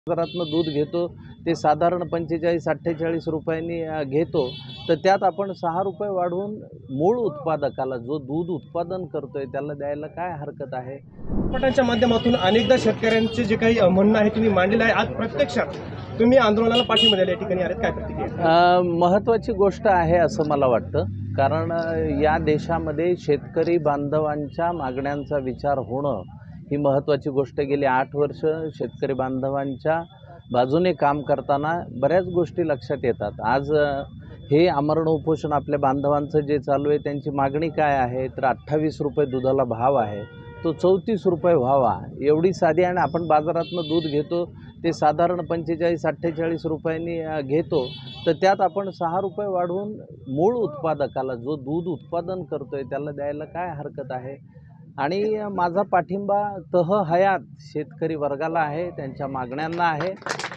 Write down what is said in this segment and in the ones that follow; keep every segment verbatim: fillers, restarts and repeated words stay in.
बाजारातनं दूध घेतो ते साधारण पंचेचाळीस अठ्ठेचाळीस रुपयांनी अ, घेतो, तर त्यात आपण सहा रुपये वाढवून मूळ उत्पादकाला जो दूध उत्पादन करतोय त्याला द्यायला काय हरकत आहे? पटांच्या माध्यमातून अनेकदा शेतकऱ्यांचे जे काही म्हणणं आहे तुम्ही मांडलेलं आहे, आज प्रत्यक्षात तुम्ही आंदोलनाला पाठिंबा द्यायला या ठिकाणी आलेत, काय प्रतिक्रिया? अ, महत्त्वाची गोष्ट आहे असं मला वाटतं, कारण अ, या देशामध्ये शेतकरी बांधवांच्या मागण्यांचा विचार होणं ही महत्त्वाची गोष्ट. गेली आठ वर्ष शेतकरी बांधवांच्या बाजूने काम करताना बऱ्याच गोष्टी लक्षात येतात. आज अ, हे आमरण उपोषण आपल्या बांधवांचं जे चालू आहे त्यांची मागणी काय आहे, तर अठ्ठावीस रुपये दुधाला भाव आहे, तो चौतीस रुपये व्हावा एवढी साधी. आणि आपण बाजारातनं दूध घेतो ते साधारण पंचेचाळीस अठ्ठेचाळीस रुपयांनी अ, घेतो, तर त्यात आपण सहा रुपये वाढवून मूळ उत्पादकाला जो दूध उत्पादन करतोय त्याला द्यायला काय हरकत आहे? आणि अ, माझा पाठिंबा तह हयात शेतकरी वर्गाला आहे, त्यांच्या मागण्यांना आहे.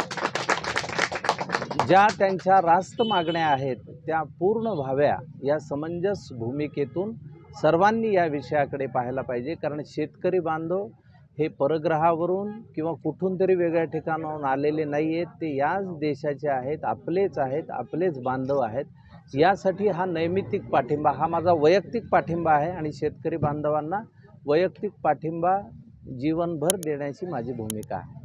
ज्या त्यांच्या रास्त मागण्या आहेत त्या पूर्ण व्हाव्या या समंजस भूमिकेतून सर्वांनी या विषयाकडे पाहायला पाहिजे. कारण शेतकरी बांधव हे परग्रहावरून किंवा कुठून तरी वेगळ्या ठिकाणाहून आलेले नाही आहेत, ते याच देशाचे आहेत, आपलेच आहेत, आपलेच बांधव आहेत. यासाठी हा नैमित्तिक पाठिंबा, हा माझा वैयक्तिक पाठिंबा आहे आणि शेतकरी बांधवांना वैयक्तिक पाठिंबा जीवनभर देण्याची माझी भूमिका आहे.